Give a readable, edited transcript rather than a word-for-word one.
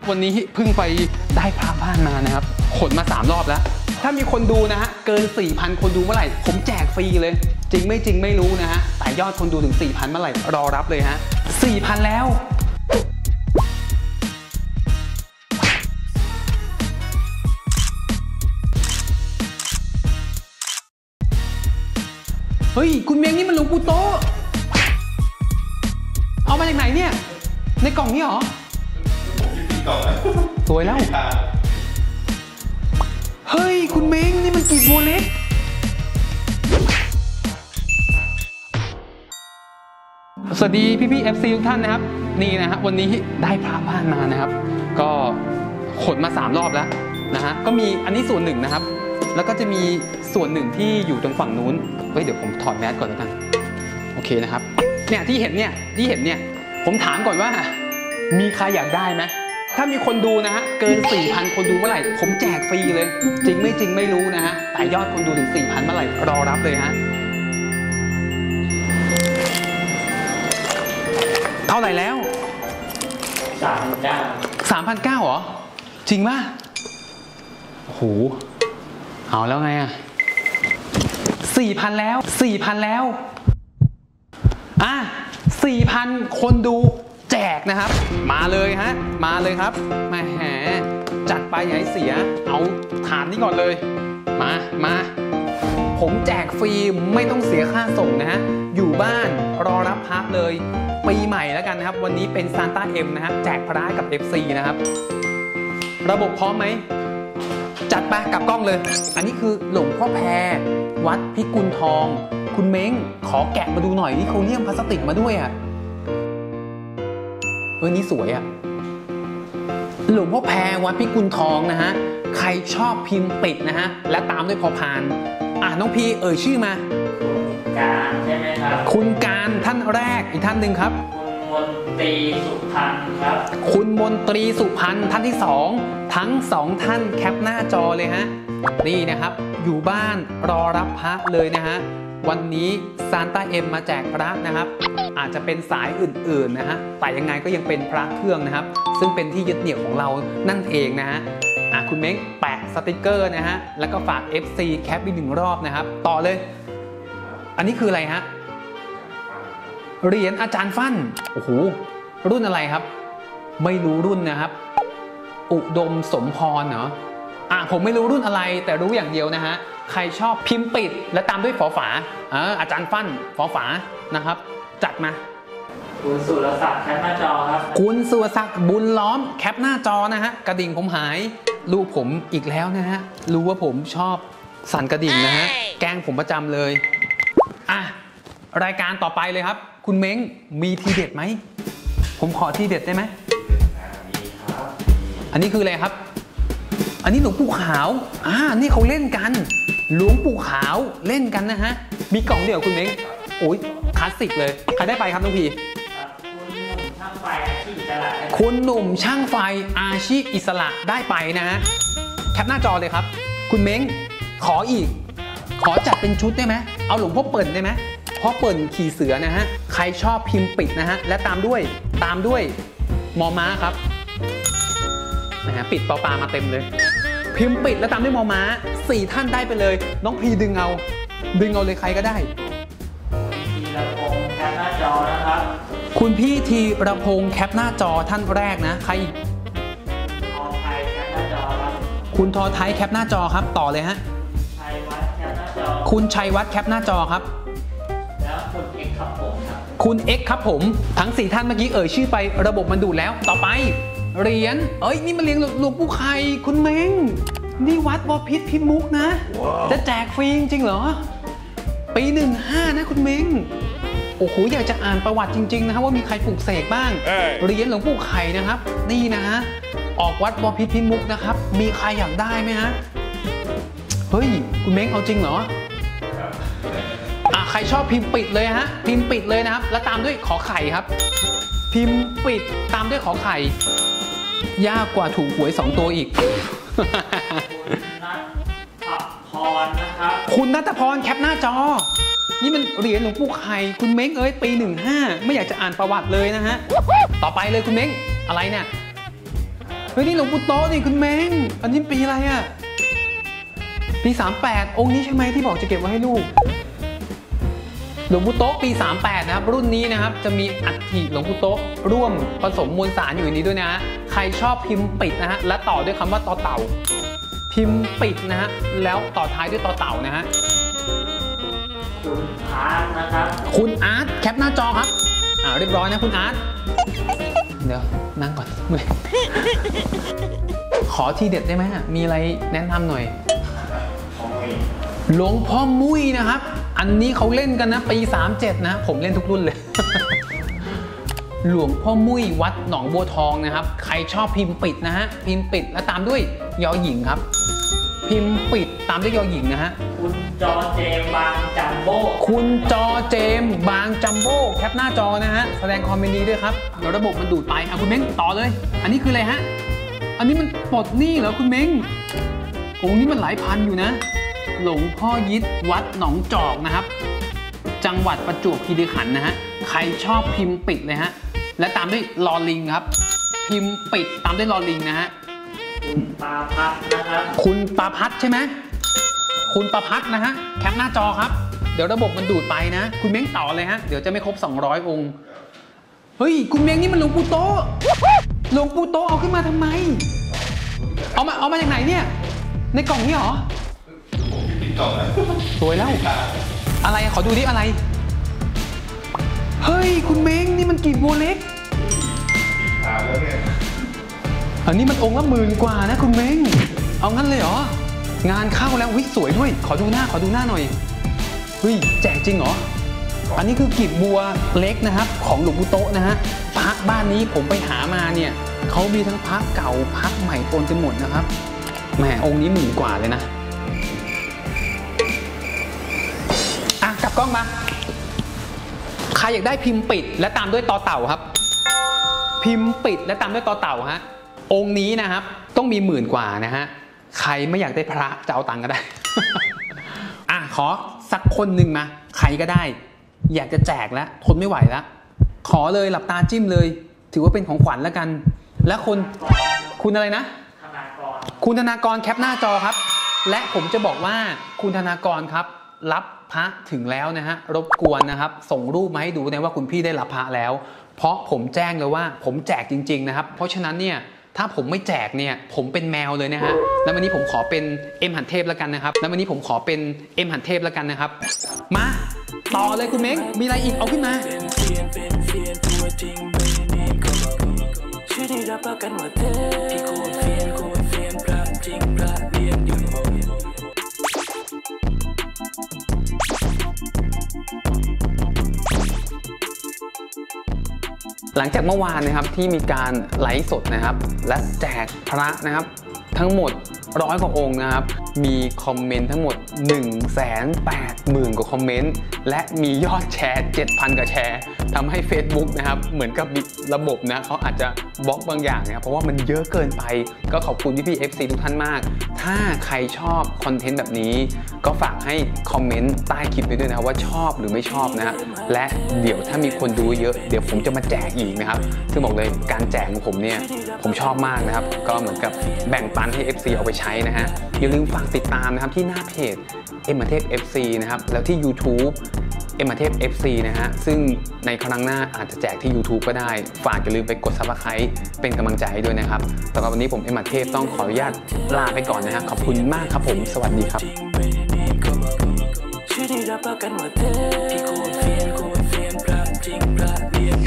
วันนี้เพิ่งไปได้พระบ้านมานะครับขนมา3 รอบแล้วถ้ามีคนดูนะฮะเกิน 4,000 คนดูเมื่อไหร่ผมแจกฟรีเลยจริงไม่จริงไม่รู้นะฮะแต่ยอดคนดูถึง 4,000 เมื่อไหร่รอรับเลยฮะ 4,000 แล้วเฮ้ยคุณเมียงนี่มันหลวงปู่โตเอามาจากไหนเนี่ยในกล่องนี้เหรอสวยแล้วเฮ้ยคุณเม้งนี่มันกีบบัวเล็กสวัสดีพี่ๆ FC ทุกท่านนะครับนี่นะฮะวันนี้ได้พระบ้านมานะครับก็ขนมา3 รอบแล้วนะฮะก็มีอันนี้ส่วนหนึ่งนะครับแล้วก็จะมีส่วนหนึ่งที่อยู่ตรงฝั่งนู้นเฮ้ยเดี๋ยวผมถอดแมสก่อนแล้วกันโอเคนะครับเนี่ยที่เห็นเนี่ยผมถามก่อนว่ามีใครอยากได้ไหมถ้ามีคนดูนะฮะเกิน 4,000 คนดูเมื่อไหร่ผมแจกฟรีเลยจริงไม่จริงไม่รู้นะฮะแต่ยอดคนดูถึง 4,000 เมื่อไหร่รอรับเลยฮะเท่าไหร่แล้ว 3,900 เหรอจริงป่ะโอ้โหเอาแล้วไงอ่ะ 4,000 แล้ว 4,000 แล้วอ่ะ 4,000 คนดูแจกนะครับมาเลยฮะมาเลยครับแหมจัดไปอย่าให้เสียเอาฐานนี้ก่อนเลยมาผมแจกฟรีไม่ต้องเสียค่าส่งนะฮะอยู่บ้านรอรับพระเลยปีใหม่แล้วกันนะครับวันนี้เป็นซานต้าเอ็มนะฮะแจกพระกับ FC นะครับระบบพร้อมไหมจัดไปกับกล้องเลยอันนี้คือหลวงพ่อแพรวัดพิกุลทองคุณเม้งขอแกะมาดูหน่อยนี่เขาเลี่ยมพลาสติกมาด้วยอ่ะนี่สวยอ่ะหลวงพ่อแพรวัดพิกุลทองนะฮะใครชอบพิมพ์ปิดนะฮะและตามด้วยพอพานน้องพีชื่อมาคุณการใช่ไหมครับคุณการท่านแรกอีกท่านหนึ่งครับคุณมนตรีสุพรรณครับคุณมนตรีสุพรรณท่านที่2ทั้ง2ท่านแคปหน้าจอเลยฮะนี่นะครับอยู่บ้านรอรับพระเลยนะฮะวันนี้ซานต้าเอ็มมาแจกพระนะครับอาจจะเป็นสายอื่นๆนะฮะแต่ยังไงก็ยังเป็นพระเครื่องนะครับซึ่งเป็นที่ยึดเหนี่ยวของเรานั่นเองนะฮะคุณเม้งแปะสติกเกอร์นะฮะแล้วก็ฝาก FC แคปอีก1 รอบนะครับต่อเลยอันนี้คืออะไรฮะเหรียญอาจารย์ฟั่นโอ้โหรุ่นอะไรครับไม่รู้รุ่นนะครับอุดมสมพรเหรอผมไม่รู้รุ่นอะไรแต่รู้อย่างเดียวนะฮะใครชอบพิมพ์ปิดและตามด้วยฝอฝาอาจารย์ฟั่นฝอฝานะครับจัดมาคุณสุรศักดิ์แคปหน้าจอครับคุณสุรศักดิ์บุญล้อมแคปหน้าจอนะฮะกระดิ่งผมหายลูกผมอีกแล้วนะฮะรู้ว่าผมชอบสั่นกระดิ่งนะฮะแกล้งผมประจำเลยรายการต่อไปเลยครับคุณเม้งมีทีเด็ดไหมผมขอทีเด็ดได้ไหมอันนี้คืออะไรครับอันนี้หลวงปู่ขาวนี่เขาเล่นกันหลวงปู่ขาวเล่นกันนะฮะมีกล่องเดียวคุณเม้งโอ้ยคลาสสิกเลยใครได้ไปครับน้องพีคุณหนุ่มช่างไฟอาชีพอิสระได้ไปนะฮะแคปหน้าจอเลยครับคุณเม้งขออีกขอจัดเป็นชุดได้ไหมเอาหลวงพ่อเปิ่นได้ไหมพ่อเปิ่นขี่เสือนะฮะใครชอบพิมพ์ปิดนะฮะและตามด้วยมอม้าครับนะฮะปิดปอปลามาเต็มเลยพิมพ์ปิดและตามด้วยมอม้า4 ท่านได้ไปเลยน้องพีดึงเอาเลยใครก็ได้ธีรพงษ์แคปหน้าจอนะครับคุณพี่ธีรพงษ์แคปหน้าจอท่านแรกนะใครทอไทยแคปหน้าจอครับคุณทอไทยแคปหน้าจอครับต่อเลยฮะชัยวัฒน์แคปหน้าจอคุณชัยวัฒน์แคปหน้าจอครับแล้วคุณเอ็กครับผมครับคุณเอ็กครับผมทั้ง4 ท่านเมื่อกี้ชื่อไประบบมันดูดแล้วต่อไปเหรียญนี่มันเหรียญหลวงปู่ไข่คุณเม้งนี่วัดบพิตรพิมุกนะ จะแจกฟรีจริงเหรอปี15นะคุณเม้งโอ้โหอยากจะอ่านประวัติจริงๆนะครับว่ามีใครปลูกเสกบ้างเหรียญหลวงปู่ไข่นะครับนี่นะฮะออกวัดบพิตรพิมุกนะครับมีใครอยากได้ไหมฮะเฮ้ยคุณเม้งเอาจริงเหรอใครชอบพิมพ์ปิดเลยฮะพิมพ์ปิดเลยนะครับแล้วตามด้วยขอไข่ครับพิมพ์ปิดตามด้วยขอไข่ยากกว่าถูกหวย2 ตัวอีกคุณณัฐพรแคปหน้าจอนี่มันเหรียญหลวงปู่ไข่คุณเม้งปี15ไม่อยากจะอ่านประวัติเลยนะฮะต่อไปเลยคุณเม้งอะไรเนี่ยฮ้ยนี่หลวงปู่โตนี่คุณเม้งอันนี้ปีอะไรอะปี38องค์นี้ใช่ไหมที่บอกจะเก็บไว้ให้ลูกหลวงปู่โตปี38นะครับรุ่นนี้นะครับจะมีอัฐิหลวงปู่โตร่วมผสมมวลสารอยู่ในนี้ด้วยนะใครชอบพิมพ์ปิดนะฮะและต่อด้วยคำว่าต่อเต่าพิมพ์ปิดนะฮะแล้วต่อท้ายด้วยต่อเต่านะฮะคุณอาร์ตนะครับคุณอาร์ตแคปหน้าจอครับเรียบร้อยนะคุณอาร์ตเดี๋ยวนั่งก่อนขอทีเด็ดได้ไหมมีอะไรแนะนำหน่อยหลวงพ่อมุ้ยนะครับอันนี้เขาเล่นกันนะปี37นะผมเล่นทุกรุ่นเลย หลวงพ่อมุ้ยวัดหนองบัวทองนะครับใครชอบพิมพ์ปิดนะฮะพิมพ์ปิดแล้วตามด้วยยอหญิงครับพิมพ์ปิดตามด้วยยอหญิงนะฮะคุณจอเจมบางจัมโบ้คุณจอเจมบางจัมโบ้แคปหน้าจอนะฮะแสดงความเป็นดีด้วยครับเดี๋ยวระบบมันดูดไปคุณเม้งต่อเลยอันนี้คืออะไรฮะอันนี้มันปลดหนี้เหรอคุณเม้งองค์นี้มันหลายพันอยู่นะหลวงพ่อยิดวัดหนองจอกนะครับจังหวัดประจวบคีรีขันธ์นะฮะใครชอบพิมพ์ปิดเลยฮะและตามด้วยลอลิงครับพิมพ์ปิดตามด้วยลอลิงนะฮะคุณปาพัดนะครับคุณปาพัดใช่ไหมคุณปาพัดนะฮะแคปหน้าจอครับเดี๋ยวระบบมันดูดไปนะคุณเม้งต่อเลยฮะเดี๋ยวจะไม่ครบ200องค์เฮ้ยคุณเม้งนี่มันหลวงปู่โตหลวงปู่โตเอาขึ้นมาทำไมเอามาจากไหนเนี่ยในกล่องนี้เหรอสวยแล้วอะไรขอดูดิอะไรเฮ้ยคุณเม้งนี่มันกีบบัวเล็กอันนี้มันองค์ละ10,000 กว่านะคุณเม้งเอางั้นเลยเหรองานเข้าแล้ววิสวยด้วยขอดูหน้าหน่อยเฮ้ยแจกจริงเหรออันนี้คือกีบบัวเล็กนะครับของหลวงปู่โตนะฮะพระบ้านนี้ผมไปหามาเนี่ยเขามีทั้งพระเก่าพระใหม่ปนกันหมดนะครับแหมองค์นี้10,000 กว่าเลยนะกลับกล้องมาใครอยากได้พิมพ์ปิดและตามด้วยต่อเต่าครับพิมพ์ปิดและตามด้วยต่อเต่าฮะองค์นี้นะครับต้องมี10,000 กว่านะฮะใครไม่อยากได้พระจะเอาตังค์ก็ได้ ขอสักคนหนึ่งมาใครก็ได้อยากจะแจกแล้วทนไม่ไหวแล้วขอเลยหลับตาจิ้มเลยถือว่าเป็นของขวัญแล้วกันและคุณอะไรนะคุณธนากรแคปหน้าจอครับและผมจะบอกว่าคุณธนากรครับรับพระถึงแล้วนะฮะรบกวนนะครับส่งรูปมาให้ดูนะว่าคุณพี่ได้รับพระแล้วเพราะผมแจ้งเลยว่าผมแจกจริงๆนะครับเพราะฉะนั้นเนี่ยถ้าผมไม่แจกเนี่ยผมเป็นแมวเลยนะฮะแล้ววันนี้ผมขอเป็นเอ็มหันเทพแล้วกันนะครับแล้ววันนี้ผมขอเป็นเอ็มหันเทพแล้วกันนะครับมาต่อเลยคุณเม้งมีอะไรอีกเอาขึ้นมาหลังจากเมื่อวานนะครับที่มีการไลฟ์สดนะครับและแจกพระนะครับทั้งหมด100 กว่าองค์นะครับมีคอมเมนต์ทั้งหมด 180,000 กว่าคอมเมนต์และมียอดแชร์ 7,000 กว่าแชร์ทำให้ Facebook นะครับเหมือนกับระบบนะเขาอาจจะบล็อกบางอย่างนะครับเพราะว่ามันเยอะเกินไปก็ขอบคุณพี่ๆ FC ทุกท่านมากถ้าใครชอบคอนเทนต์แบบนี้ก็ฝากให้คอมเมนต์ใต้คลิปด้วยนะครับว่าชอบหรือไม่ชอบนะและเดี๋ยวถ้ามีคนดูเยอะเดี๋ยวผมจะมาแจกอีกนะครับซึ่งบอกเลยการแจกของผมเนี่ยผมชอบมากนะครับก็เหมือนกับแบ่งปันให้ FC เอาไปใช้นะฮะอย่าลืมฝากติดตามนะครับที่หน้าเพจเอ็มเทพ FC นะครับแล้วที่ YouTube เอ็มเทพ FC นะฮะซึ่งในครั้งหน้าอาจจะแจกที่ YouTube ก็ได้ฝากอย่าลืมไปกด Subscribe เป็นกำลังใจให้ด้วยนะครับสำหรับวันนี้ผมเอ็มเทพต้องขออนุญาตลาไปก่อนนะฮะขอบคุณมากครับผมสวัสดีครับชื่อที่รับประกันว่าเธอพี่ควรเฟียนพระจริงพระเรียน